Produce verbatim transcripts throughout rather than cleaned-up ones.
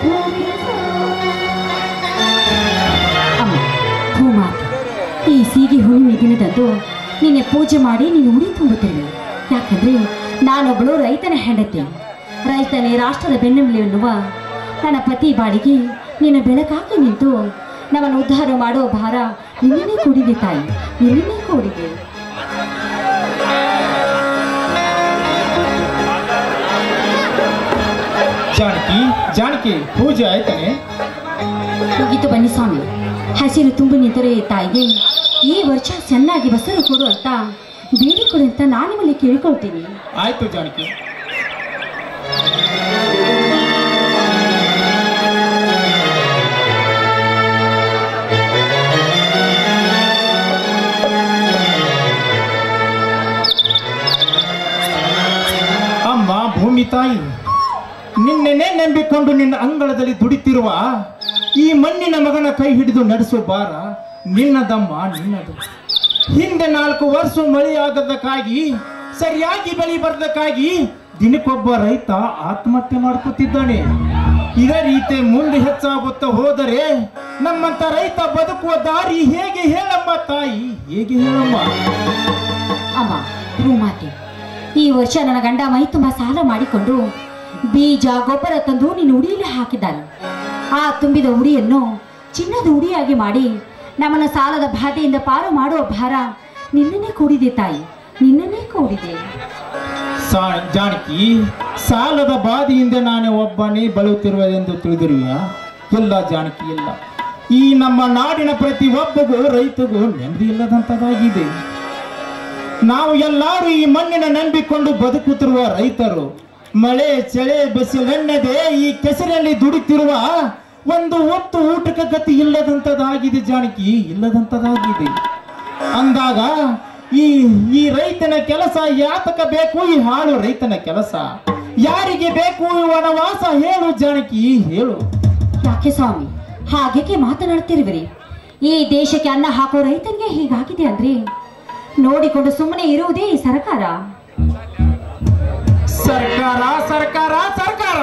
ಅಮ್ಮ ಭೂಮಾತೆ, ಈ ಸೀಗೆ ಹುಣ್ಣಿಮೆ ದಿನದಂದು ನಿನ್ನೆ ಪೂಜೆ ಮಾಡಿ ನೀನು ಉಡಿ ತುಂಬುತ್ತೇವೆ. ಯಾಕಂದ್ರೆ ನಾನೊಬ್ಬಳು ರೈತನ ಹೆಂಡತಿ. ರೈತನೇ ರಾಷ್ಟ್ರದ ಬೆನ್ನೆಲುಬು ಎನ್ನುವ ನನ್ನ ಪತಿ ಬಾಳಿಗೆ ನಿನ್ನ ಬೆಳಕಾಗಿ ನಿಂತು ನಮ್ಮನ್ನು ಉದ್ಧಾರ ಮಾಡೋ ಭಾರ ನಿನ್ನೇ ಕೂಡಿದೆ ತಾಯಿ, ನಿನ್ನೇ ಕೂಡಿದೆ. ಜಾನಕಿ, ಜಾನಕಿ, ಪೂಜೆ ಆಯ್ತಾನೆ? ಮುಗಿತು ಬನ್ನಿ ಸ್ವಾಮಿ. ಹಸಿರು ತುಂಬಿ ನಿಂತರೆ ತಾಯಿಗೆ ಈ ವರ್ಷ ಚೆನ್ನಾಗಿ ಬಸರು ಕೊಡು ಅಂತ ಬೇಡಿಕೊಡು ಅಂತ ನಾನು ನಿಮ್ಮಲ್ಲಿ ಕೇಳಿಕೊಳ್ತೀನಿ. ಆಯ್ತು ಜಾನಕಿ. ಅಮ್ಮ ಭೂಮಿ ತಾಯಿ, ನಿನ್ನೆನೇ ನಂಬಿಕೊಂಡು ನಿನ್ನ ಅಂಗಳದಲ್ಲಿ ದುಡಿತಿರುವ ಈ ಮಣ್ಣಿನ ಮಗನ ಕೈ ಹಿಡಿದು ನಡೆಸುವ ಭಾರ ನಿನ್ನದಮ್ಮ, ನಿನ್ನದು. ಹಿಂದೆ ನಾಲ್ಕು ವರ್ಷ ಮಳೆಯಾಗದಕ್ಕಾಗಿ, ಸರಿಯಾಗಿ ಬೆಳೆ ಬರದಕ್ಕಾಗಿ ದಿನಕ್ಕೊಬ್ಬ ರೈತ ಆತ್ಮಹತ್ಯೆ ಮಾಡ್ಕೊತಿದ್ದಾನೆ. ಇದೇ ರೀತಿ ಮುಂದೆ ಹೆಚ್ಚಾಗುತ್ತಾ ಹೋದರೆ ನಮ್ಮಂತ ರೈತ ಬದುಕುವ ದಾರಿ ಹೇಗೆ ಹೇಳಮ್ಮ ತಾಯಿ, ಹೇಗೆ ಹೇಳಮ್ಮ? ಅಮ್ಮ ಭೂಮಾತೆ, ಈ ವರ್ಷ ನನ್ನ ಗಂಡ ಮೈ ತುಂಬ ಸಾಲ ಮಾಡಿಕೊಂಡು ಬೀಜ ಗೊಬ್ಬರ ತಂದು ನೀನು ಉಡಿಯಲ್ಲಿ ಹಾಕಿದ್ದಾನೆ. ಆ ತುಂಬಿದ ಉಡಿಯನ್ನು ಚಿನ್ನದ ಉಡಿಯಾಗಿ ಮಾಡಿ ನಮ್ಮನ್ನ ಸಾಲದ ಬಾಧೆಯಿಂದ ಪಾರು ಮಾಡುವ ಭಾರ ನಿನ್ನನ್ನೇ ಕೂಡಿದೆ ತಾಯಿ, ನಿನ್ನನ್ನೇ ಕೂಡಿದೆ. ಜಾನಕಿ, ಸಾಲದ ಬಾಧೆಯಿಂದ ನಾನೇ ಒಬ್ಬನೇ ಬಳಲುತ್ತಿರುವುದೆಂದು ತಿಳಿದಿರುವೆಯ? ಇಲ್ಲ ಜಾನಕಿ, ಇಲ್ಲ. ಈ ನಮ್ಮ ನಾಡಿನ ಪ್ರತಿ ಒಬ್ಬಗೂ ರೈತಗೂ ನೆಮ್ಮದಿ ಇಲ್ಲದಂತದಾಗಿದೆ. ನಾವು ಎಲ್ಲರೂ ಈ ಮಣ್ಣಿನ ನಂಬಿಕೊಂಡು ಬದುಕುತ್ತಿರುವ ರೈತರು. ಮಳೆ ಚಳಿ ಬಿಸಿಲೆನ್ನದೆ ಈ ಕೆಸರಲ್ಲಿ ದುಡಿತಿರುವ ಒಂದು ಹೊತ್ತು ಊಟಕ್ಕೆ ಗತಿ ಇಲ್ಲದಂತದಾಗಿದೆ ಜಾನಕಿ, ಇಲ್ಲದಂತದಾಗಿದೆ. ಅಂದಾಗ ಈ ಈ ರೈತನ ಕೆಲಸ ಯಾತಕ ಬೇಕು? ಈ ಹಾಳು ರೈತನ ಕೆಲಸ ಯಾರಿಗೆ ಬೇಕು? ಈ ವನವಾಸ ಹೇಳು ಜಾನಕಿ, ಹೇಳು. ಯಾಕೆ ಸ್ವಾಮಿ ಹಾಗೆ ಮಾತನಾಡ್ತಿರುವಿರಿ? ಈ ದೇಶಕ್ಕೆ ಅನ್ನ ಹಾಕೋ ರೈತನಿಗೆ ಹೀಗಾಗಿದೆ ಅಂದ್ರೆ ನೋಡಿಕೊಂಡು ಸುಮ್ಮನೆ ಇರುವುದೇ ಈ ಸರ್ಕಾರ. ಸರ್ಕಾರ ಸರ್ಕಾರ ಸರ್ಕಾರ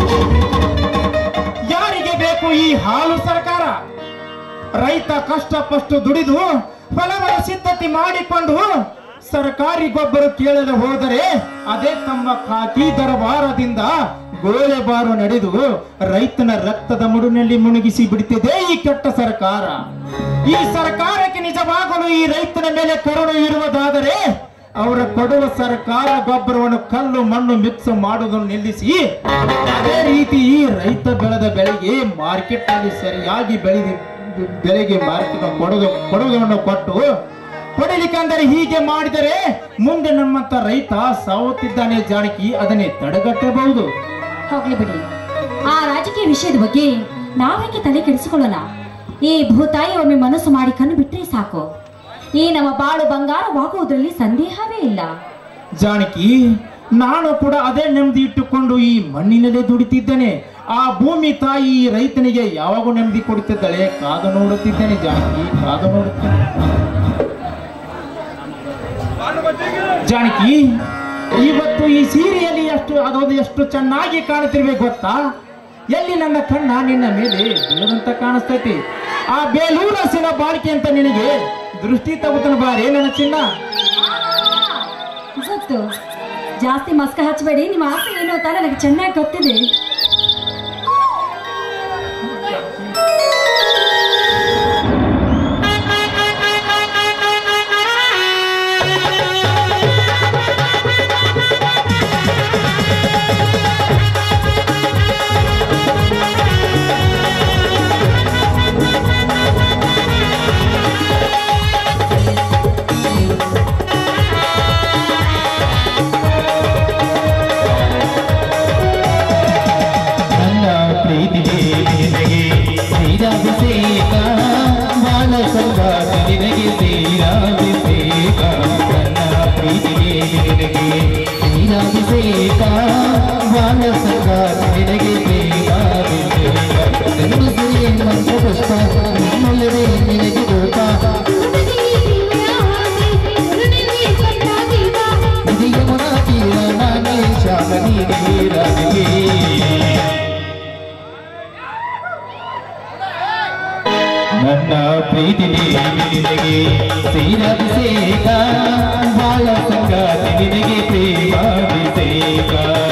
ಯಾರಿಗೆ ಬೇಕು ಈ ಹಾಳು ಸರ್ಕಾರ? ರೈತ ಕಷ್ಟಪಟ್ಟು ದುಡಿದು ಫಲವರ ಸಿದ್ಧತೆ ಮಾಡಿಕೊಂಡು ಸರ್ಕಾರಿ ಗೊಬ್ಬರ ಕೇಳಲು ಹೋದರೆ ಅದೇ ತಮ್ಮ ಖಾಕಿ ದರಬಾರದಿಂದ ಗೋಳೆಬಾರು ನಡೆದು ರೈತನ ರಕ್ತದ ಮುಡಿನಲ್ಲಿ ಮುಳುಗಿಸಿ ಬಿಡುತ್ತಿದೆ ಈ ಕೆಟ್ಟ ಸರ್ಕಾರ. ಈ ಸರ್ಕಾರಕ್ಕೆ ನಿಜವಾಗಲು ಈ ರೈತನ ಮೇಲೆ ಕರುಣೆ ಇರುವುದಾದರೆ ಅವರ ಕೊಡುವ ಸರ್ಕಾರ ಗೊಬ್ಬರವನ್ನು ಕಲ್ಲು ಮಣ್ಣು ಮಿಕ್ಸ್ ಮಾಡುವುದನ್ನು ನಿಲ್ಲಿಸಿ ಅದೇ ರೀತಿ ಈ ರೈತ ಬೆಳೆದ ಬೆಳೆಗೆ ಮಾರ್ಕೆಟ್ ನಲ್ಲಿ ಸರಿಯಾಗಿ ಬೆಳೆದ ಬೆಲೆಗೆ ಮಾರ್ಕೆಟ್ ಕೊಡೋದು ಕೊಡುವುದನ್ನು ಕೊಟ್ಟು ಕೊಡಲಿಕ್ಕಂದರೆ ಹೀಗೆ ಮಾಡಿದರೆ ಮುಂದೆ ನಮ್ಮಂತ ರೈತ ಸಾವುತ್ತಿದ್ದಾನೆ ಜಾನಕಿ, ಅದನ್ನೇ ತಡೆಗಟ್ಟಬಹುದು. ಹೋಗ್ಲಿ ಬಿಡಿ, ಆ ರಾಜಕೀಯ ವಿಷಯದ ಬಗ್ಗೆ ನಾವೇಕೆ ತಲೆ ಕೆಡಿಸಿಕೊಳ್ಳೋಣ. ಈ ಭೂತಾಯಿ ಒಮ್ಮೆ ಮನಸ್ಸು ಮಾಡಿ ಕಣ್ಣು ಬಿಟ್ಟರೆ ಸಾಕು. ಈ ನಮ್ಮ ಬಾಳು ಬಂಗಾರವಾಗುವುದರಲ್ಲಿ ಸಂದೇಹವೇ ಇಲ್ಲ. ಜಾನಕಿ, ನಾನು ಕೂಡ ಅದೇ ನೆಮ್ಮದಿ ಇಟ್ಟುಕೊಂಡು ಈ ಮಣ್ಣಿನಲ್ಲೇ ದುಡಿತಿದ್ದೇನೆ. ಆ ಭೂಮಿ ತಾಯಿ ರೈತನಿಗೆ ಯಾವಾಗ ನೆಮ್ಮದಿ ಕೊಡುತ್ತಿದ್ದಾಳೆ ಕಾದು ನೋಡುತ್ತಿದ್ದೇನೆ ಜಾನಕಿ, ಕಾದು ನೋಡುತ್ತೇನೆ. ಜಾನಕಿ, ಇವತ್ತು ಈ ಸೀರೆಯಲ್ಲಿ ಎಷ್ಟು ಅದೊಂದು ಎಷ್ಟು ಚೆನ್ನಾಗಿ ಕಾಣುತ್ತಿರ್ಬೇಕು ಗೊತ್ತಾ? ಎಲ್ಲಿ ನನ್ನ ಕಣ್ಣ ನಿನ್ನ ಮೇಲೆ ಬೀಳದಂತ ಕಾಣಿಸ್ತೈತಿ. ಆ ಬೇಲೂರು ಹಸಿನ ಬಾಳಿಕೆ ಅಂತ ನಿನಗೆ ದೃಷ್ಟಿ ತಗೋತಾನ ಬಾರಿ ನನ್ನ ಚಿನ್ನ. ಗೊತ್ತು, ಜಾಸ್ತಿ ಮಸ್ಕ ಹಚ್ಚಬೇಡಿ. ನಿಮ್ಮ ಆಸೆ ಏನು ಅಂತ ನನಗೆ ಚೆನ್ನಾಗಿ ಗೊತ್ತಿದೆ. ನನ್ನ ಪ್ರೀತಿ ನಿನಗೆ ಶ್ರೀರಭಿಷೇಕ ಬಾಳ ಸಂಗಾತಿ ನಿನಗೆ ಪ್ರೇಮಾಭಿಷೇಕ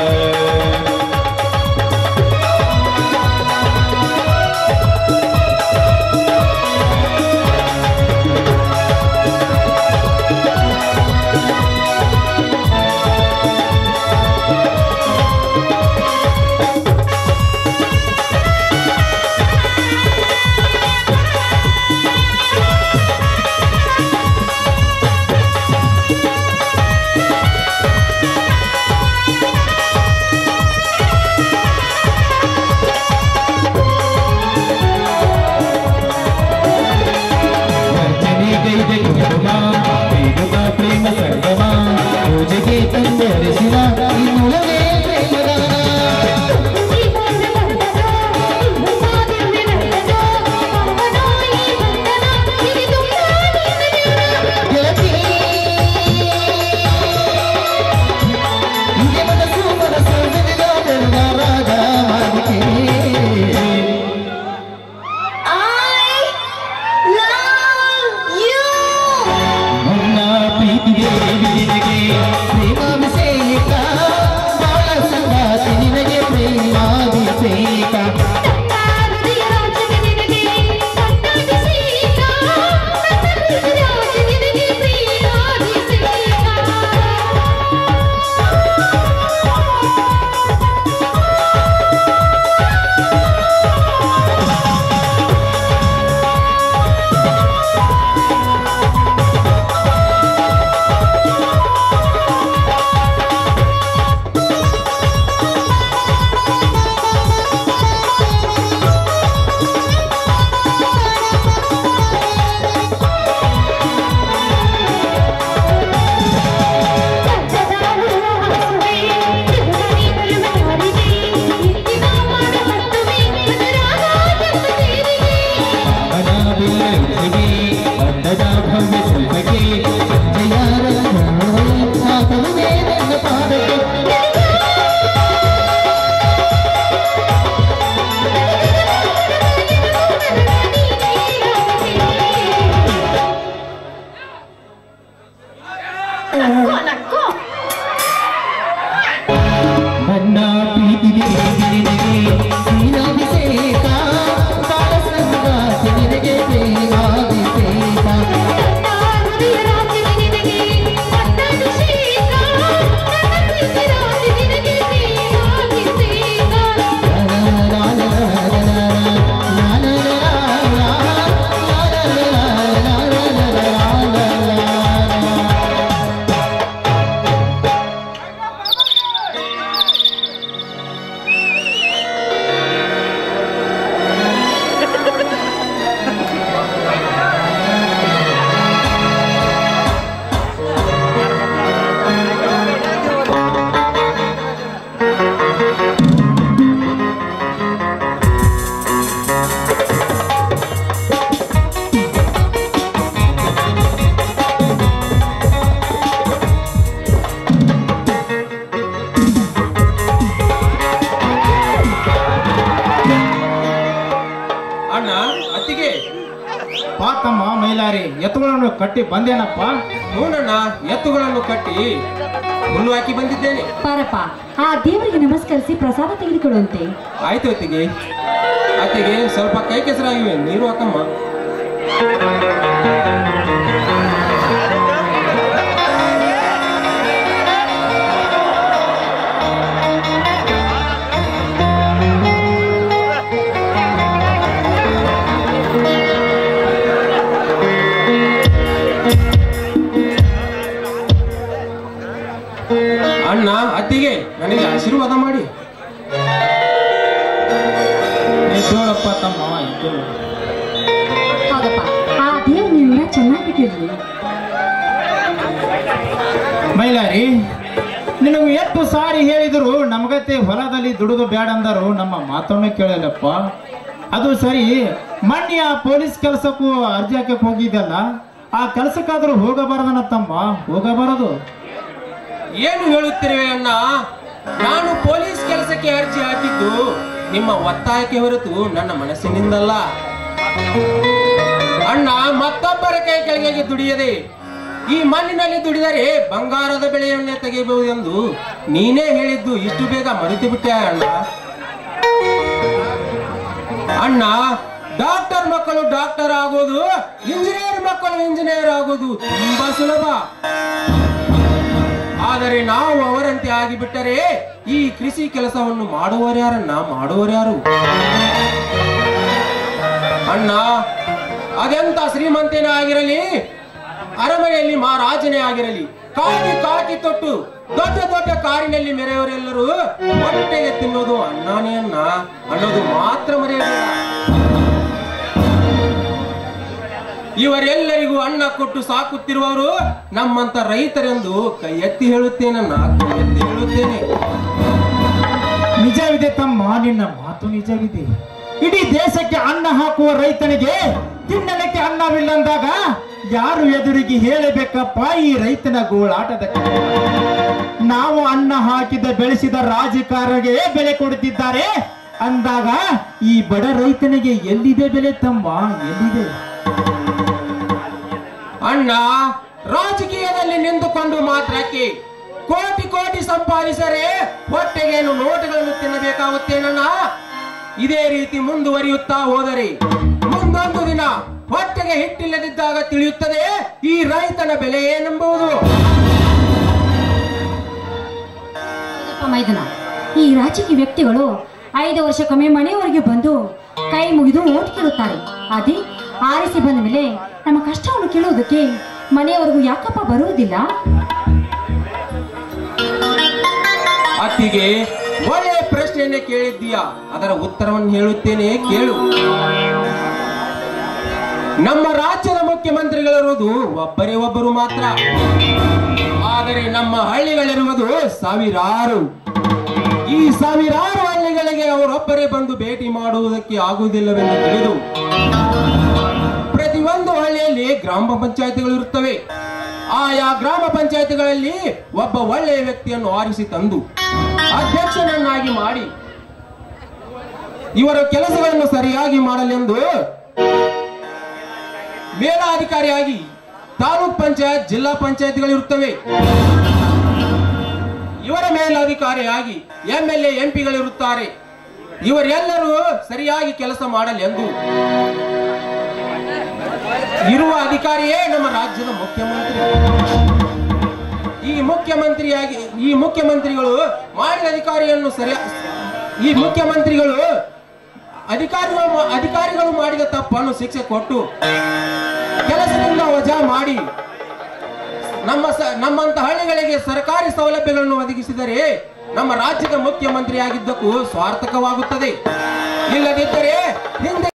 ಪ್ರೇಮ ಸಂಗಮ ಪೂಜೆಗೆ ತಂದರಿಸಿದ ಇನ್ನುಳವೇ ಪ್ರೇಮದಾನ ನನ್ನ ಪ್ರೀತಿ ಶ್ರೀರಾಭಿಷೇಕ ಬಾಳ ಸಂಗಾತಿ ನಿನಗೆ ಪ್ರೇಮಾಭಿಷೇಕ ಪಾತಮ್ಮ ಮೈಲಾರಿ ಎತ್ತುಗಳನ್ನು ಕಟ್ಟಿ ಬಂದೇನಪ್ಪ. ನೋಡಣ್ಣ, ಎತ್ತುಗಳನ್ನು ಕಟ್ಟಿ ಹುಲ್ಲು ಹಾಕಿ ಬಂದಿದ್ದೇನೆ. ಪಾರಪ್ಪ, ಆ ದೇವರಿಗೆ ನಮಸ್ಕರಿಸಿ ಪ್ರಸಾದ ತೆಗೆದುಕೊಳ್ಳುವಂತೆ. ಆಯ್ತು ಅತ್ತಿಗೆ. ಅತ್ತಿಗೆ ಸ್ವಲ್ಪ ಕೈ ಕೆಸರಾಗಿವೆ, ನೀರು ಹಾಕಮ್ಮ. ಅಣ್ಣ, ಅತ್ತಿಗೆ ನನಗೆ ಆಶೀರ್ವಾದ ಮಾಡಿ. ಎದ್ದೋಳಪ್ಪ ತಮ್ಮ, ಹೌದಪ್ಪ, ಆ ದೇವ್ರು ನಿನ್ನ ಚೆನ್ನಾಗಿಟ್ಟಿರ್ಲಿ. ಮೈಲಾರಿ, ನಿನಗೆ ಎಷ್ಟು ಸಾರಿ ಹೇಳಿದ್ರು ನಮಗತ್ತೆ ಹೊಲದಲ್ಲಿ ದುಡಿದು ಬೇಡ ಅಂದರು, ನಮ್ಮ ಮಾತೊಮ್ಮೆ ಕೇಳಲ್ಲಪ್ಪ. ಅದು ಸರಿ, ಮೊನ್ನೆ ಆ ಪೊಲೀಸ್ ಕೆಲಸಕ್ಕೂ ಅರ್ಜಿ ಹಾಕಕ್ಕೆ ಹೋಗಿದ್ದಲ್ಲ, ಆ ಕೆಲಸಕ್ಕಾದ್ರೂ ಹೋಗಬಾರದನ ತಮ್ಮ, ಹೋಗಬಾರದು. ಏನು ಹೇಳುತ್ತಿರುವೆ ಅಣ್ಣ? ನಾನು ಪೊಲೀಸ್ ಕೆಲಸಕ್ಕೆ ಅರ್ಜಿ ಹಾಕಿದ್ದು ನಿಮ್ಮ ಒತ್ತಾಯಕ್ಕೆ ಹೊರತು ನನ್ನ ಮನಸ್ಸಿನಿಂದಲ್ಲ. ಅಣ್ಣ ಮತ್ತೊಬ್ಬರ ಕೈ ಕೆಳಗೆ ದುಡಿಯದೆ ಈ ಮಣ್ಣಿನಲ್ಲಿ ದುಡಿದರೆ ಬಂಗಾರದ ಬೆಳೆಯನ್ನೇ ತೆಗೆಯಬಹುದೆಂದು ನೀನೇ ಹೇಳಿದ್ದು ಇಷ್ಟು ಬೇಗ ಮರೆತು ಬಿಟ್ಟೆ ಅಣ್ಣ. ಅಣ್ಣ ಡಾಕ್ಟರ್ ಮಕ್ಕಳು ಡಾಕ್ಟರ್ ಆಗೋದು, ಇಂಜಿನಿಯರ್ ಮಕ್ಕಳು ಇಂಜಿನಿಯರ್ ಆಗೋದು ತುಂಬಾ ಸುಲಭ. ಆದರೆ ನಾವು ಅವರಂತೆ ಆಗಿಬಿಟ್ಟರೆ ಈ ಕೃಷಿ ಕೆಲಸವನ್ನು ಮಾಡುವರ್ಯಾರನ್ನ ಮಾಡುವರ್ಯಾರು? ಅಣ್ಣ ಅದೆಂತ ಶ್ರೀಮಂತನೇ ಆಗಿರಲಿ, ಅರಮನೆಯಲ್ಲಿ ಮಹಾರಾಜನೇ ಆಗಿರಲಿ, ಕಾಕಿ ಕಾಕಿ ತೊಟ್ಟು ದೊಡ್ಡ ದೊಡ್ಡ ಕಾರಿನಲ್ಲಿ ಮೆರೆಯವರೆಲ್ಲರೂ ಹೊಟ್ಟೆಗೆ ತಿನ್ನೋದು ಅಣ್ಣನೇ ಅನ್ನ ಅನ್ನೋದು ಮಾತ್ರ ಮರೆಯಬೇಡ. ಇವರೆಲ್ಲರಿಗೂ ಅನ್ನ ಕೊಟ್ಟು ಸಾಕುತ್ತಿರುವವರು ನಮ್ಮಂತ ರೈತರೆಂದು ಕೈ ಎತ್ತಿ ಹೇಳುತ್ತೇನನ್ನ ಕೈ ಎತ್ತಿ ಹೇಳುತ್ತೇನೆ. ನಿಜವಿದೆ ತಮ್ಮ, ನಿನ್ನ ಮಾತು ನಿಜವಿದೆ. ಇಡೀ ದೇಶಕ್ಕೆ ಅನ್ನ ಹಾಕುವ ರೈತನಿಗೆ ತಿನ್ನಲಿಕ್ಕೆ ಅನ್ನವಿಲ್ಲಂದಾಗ ಯಾರು ಎದುರಿಗೆ ಹೇಳಬೇಕಪ್ಪ ಈ ರೈತನ ಗೋಳಾಟದ ಕಥೆ? ನಾವು ಅನ್ನ ಹಾಕಿದ ಬೆಳೆಸಿದ ರಾಜಕಾರರಿಗೆ ಬೆಲೆ ಕೊಡುತ್ತಿದ್ದಾರೆ ಅಂದಾಗ ಈ ಬಡ ರೈತನಿಗೆ ಎಲ್ಲಿದೆ ಬೆಲೆ ತಮ್ಮ, ಎಲ್ಲಿದೆ? ಅಣ್ಣ ರಾಜಕೀಯದಲ್ಲಿ ನಿಂತುಕೊಂಡು ಮಾತ್ರಕ್ಕೆ ಕೋಟಿ ಕೋಟಿ ಸಂಪಾದಿಸರೆ ಹೊಟ್ಟೆಗೇನು ನೋಟುಗಳನ್ನು ತಿನ್ನಬೇಕಾಗುತ್ತೇನಣ್ಣ? ಇದೇ ರೀತಿ ಮುಂದುವರಿಯುತ್ತಾ ಹೋದರೆ ಮುಂದೊಂದು ದಿನ ಹೊಟ್ಟೆಗೆ ಹಿಟ್ಟಿಲ್ಲದಿದ್ದಾಗ ತಿಳಿಯುತ್ತದೆ ಈ ರೈತನ ಬೆಲೆ ಏನೆಂಬುದು. ಮೈದನ, ಈ ರಾಜಕೀಯ ವ್ಯಕ್ತಿಗಳು ಐದು ವರ್ಷಕ್ಕೊಮ್ಮೆ ಮನೆಯವರೆಗೆ ಬಂದು ಕೈ ಮುಗಿದು ಓಟ್ ಕೇಳುತ್ತಾರೆ. ಅದೇ ಆರಿಸಿ ಬಂದ ಮೇಲೆ ನಮ್ಮ ಕಷ್ಟವನ್ನು ಕೇಳುವುದಕ್ಕೆ ಮನೆಯವರೆಗೂ ಯಾಕಪ್ಪ ಬರುವುದಿಲ್ಲ? ಅತ್ತಿಗೆ ಒಳ್ಳೆಯ ಪ್ರಶ್ನೆಯನ್ನೇ ಕೇಳಿದ್ದೀಯಾ, ಅದರ ಉತ್ತರವನ್ನು ಹೇಳುತ್ತೇನೆ ಕೇಳು. ನಮ್ಮ ರಾಜ್ಯದ ಮುಖ್ಯಮಂತ್ರಿಗಳಿರುವುದು ಒಬ್ಬರೇ ಒಬ್ಬರು ಮಾತ್ರ, ಆದರೆ ನಮ್ಮ ಹಳ್ಳಿಗಳಿರುವುದು ಸಾವಿರಾರು. ಈ ಸಾವಿರಾರು ಹಳ್ಳಿಗಳಿಗೆ ಅವರೊಬ್ಬರೇ ಬಂದು ಭೇಟಿ ಮಾಡುವುದಕ್ಕೆ ಆಗುವುದಿಲ್ಲವೆಂದು ತಿಳಿದು ಪ್ರತಿಯೊಂದು ಹಳ್ಳಿಯಲ್ಲಿ ಗ್ರಾಮ ಪಂಚಾಯತಿಗಳು ಇರುತ್ತವೆ. ಆಯಾ ಗ್ರಾಮ ಪಂಚಾಯತಿಗಳಲ್ಲಿ ಒಬ್ಬ ಒಳ್ಳೆಯ ವ್ಯಕ್ತಿಯನ್ನು ಆರಿಸಿ ತಂದು ಅಧ್ಯಕ್ಷನನ್ನಾಗಿ ಮಾಡಿ ಇವರ ಕೆಲಸಗಳನ್ನು ಸರಿಯಾಗಿ ಮಾಡಲೆಂದು ಮೇಲಾಧಿಕಾರಿಯಾಗಿ ತಾಲೂಕ್ ಪಂಚಾಯತ್ ಜಿಲ್ಲಾ ಪಂಚಾಯತ್ಗಳಿರುತ್ತವೆ. ಇವರ ಮೇಲಾಧಿಕಾರಿಯಾಗಿ ಎಂ ಎಲ್ ಎ ಎಂಪಿಗಳಿರುತ್ತಾರೆ. ಇವರೆಲ್ಲರೂ ಸರಿಯಾಗಿ ಕೆಲಸ ಮಾಡಲೆಂದು ಇರುವ ಅಧಿಕಾರಿಯೇ ನಮ್ಮ ರಾಜ್ಯದ ಮುಖ್ಯಮಂತ್ರಿ. ಈ ಮುಖ್ಯಮಂತ್ರಿಯಾಗಿ ಈ ಮುಖ್ಯಮಂತ್ರಿಗಳು ಮಾಡಿದ ಅಧಿಕಾರಿಯನ್ನು ಸರಿಯ ಈ ಮುಖ್ಯಮಂತ್ರಿಗಳು ಅಧಿಕಾರಿಗಳು ಅಧಿಕಾರಿಗಳು ಮಾಡಿದ ತಪ್ಪನ್ನು ಶಿಕ್ಷೆ ಕೊಟ್ಟು ಕೆಲಸದಿಂದ ವಜಾ ಮಾಡಿ ನಮ್ಮ ನಮ್ಮಂತ ಹಳ್ಳಿಗಳಿಗೆ ಸರ್ಕಾರಿ ಸೌಲಭ್ಯಗಳನ್ನು ಒದಗಿಸಿದರೆ ನಮ್ಮ ರಾಜ್ಯದ ಮುಖ್ಯಮಂತ್ರಿ ಆಗಿದ್ದಕ್ಕೂ ಸ್ವಾರ್ಥಕವಾಗುತ್ತದೆ. ಇಲ್ಲದಿದ್ದರೆ ಹಿಂದೆ